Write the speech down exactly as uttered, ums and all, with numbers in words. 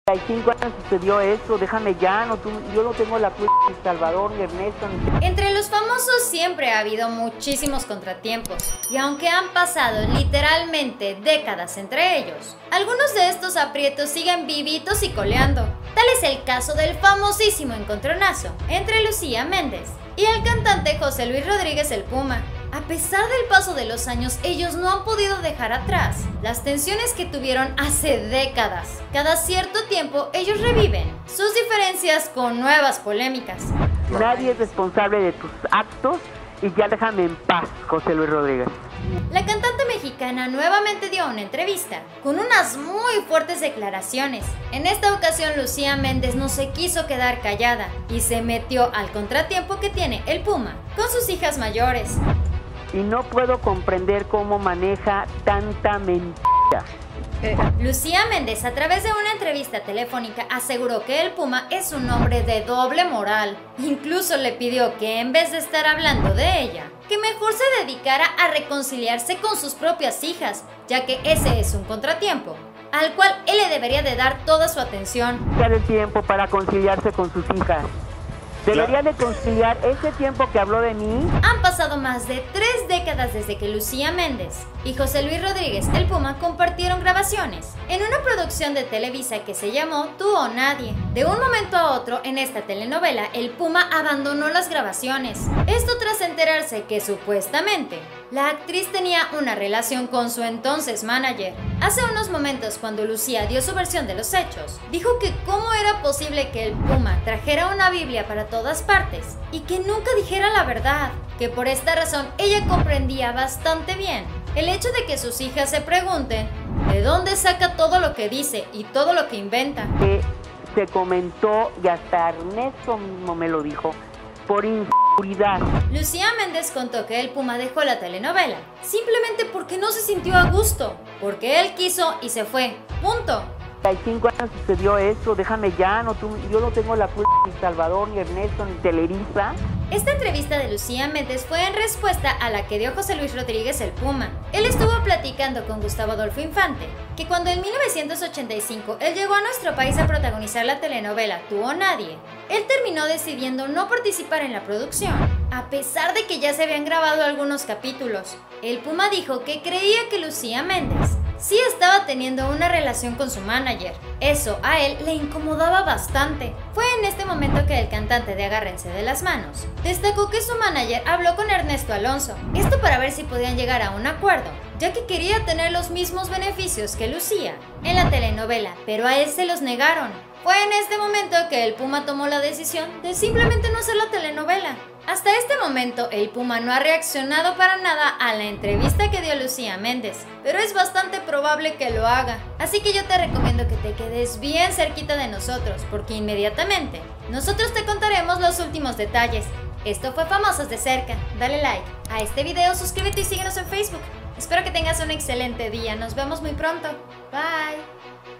Hay cinco años sucedió esto, déjame ya, no, tú, yo no tengo la culpa ni Salvador, ni Ernesto, ni... Entre los famosos siempre ha habido muchísimos contratiempos, y aunque han pasado literalmente décadas entre ellos, algunos de estos aprietos siguen vivitos y coleando. Tal es el caso del famosísimo encontronazo entre Lucía Méndez y el cantante José Luis Rodríguez el Puma. A pesar del paso de los años, ellos no han podido dejar atrás las tensiones que tuvieron hace décadas. Cada cierto tiempo, ellos reviven sus diferencias con nuevas polémicas. Nadie es responsable de tus actos y ya déjame en paz, José Luis Rodríguez. La cantante mexicana nuevamente dio una entrevista con unas muy fuertes declaraciones. En esta ocasión, Lucía Méndez no se quiso quedar callada y se metió al contratiempo que tiene el Puma con sus hijas mayores. Y no puedo comprender cómo maneja tanta mentira. Eh, Lucía Méndez, a través de una entrevista telefónica, aseguró que el Puma es un hombre de doble moral. Incluso le pidió que en vez de estar hablando de ella, que mejor se dedicara a reconciliarse con sus propias hijas, ya que ese es un contratiempo al cual él le debería de dar toda su atención. Ya de tiempo para conciliarse con sus hijas. Debería de conciliar ese tiempo que habló de mí. Han pasado más de tres décadas desde que Lucía Méndez y José Luis Rodríguez el Puma compartieron grabaciones en una producción de Televisa que se llamó Tú o Nadie. De un momento a otro, en esta telenovela, el Puma abandonó las grabaciones. Esto tras enterarse que supuestamente la actriz tenía una relación con su entonces manager. Hace unos momentos, cuando Lucía dio su versión de los hechos, dijo que cómo era posible que el Puma trajera una Biblia para todas partes y que nunca dijera la verdad, que por esta razón ella comprendía bastante bien el hecho de que sus hijas se pregunten de dónde saca todo lo que dice y todo lo que inventa. Que se comentó y hasta Ernesto mismo me lo dijo, por inseguridad. Lucía Méndez contó que el Puma dejó la telenovela simplemente porque no se sintió a gusto, porque él quiso y se fue, punto. Hay cinco años sucedió esto, déjame ya, no, tú, yo no tengo la culpa ni Salvador, ni Ernesto, ni Televisa. Esta entrevista de Lucía Méndez fue en respuesta a la que dio José Luis Rodríguez el Puma. Él estuvo platicando con Gustavo Adolfo Infante, que cuando en mil novecientos ochenta y cinco él llegó a nuestro país a protagonizar la telenovela Tú o Nadie, él terminó decidiendo no participar en la producción, a pesar de que ya se habían grabado algunos capítulos. El Puma dijo que creía que Lucía Méndez sí estaba teniendo una relación con su manager. Eso a él le incomodaba bastante. Fue en este momento que el cantante de Agárrense de las Manos destacó que su manager habló con Ernesto Alonso, esto para ver si podían llegar a un acuerdo, ya que quería tener los mismos beneficios que Lucía en la telenovela, pero a él se los negaron. Fue en este momento que el Puma tomó la decisión de simplemente no hacer la telenovela. Hasta este momento, el Puma no ha reaccionado para nada a la entrevista que dio Lucía Méndez, pero es bastante probable que lo haga. Así que yo te recomiendo que te quedes bien cerquita de nosotros, porque inmediatamente nosotros te contaremos los últimos detalles. Esto fue Famosos de Cerca. Dale like a este video, suscríbete y síguenos en Facebook. Espero que tengas un excelente día. Nos vemos muy pronto. Bye.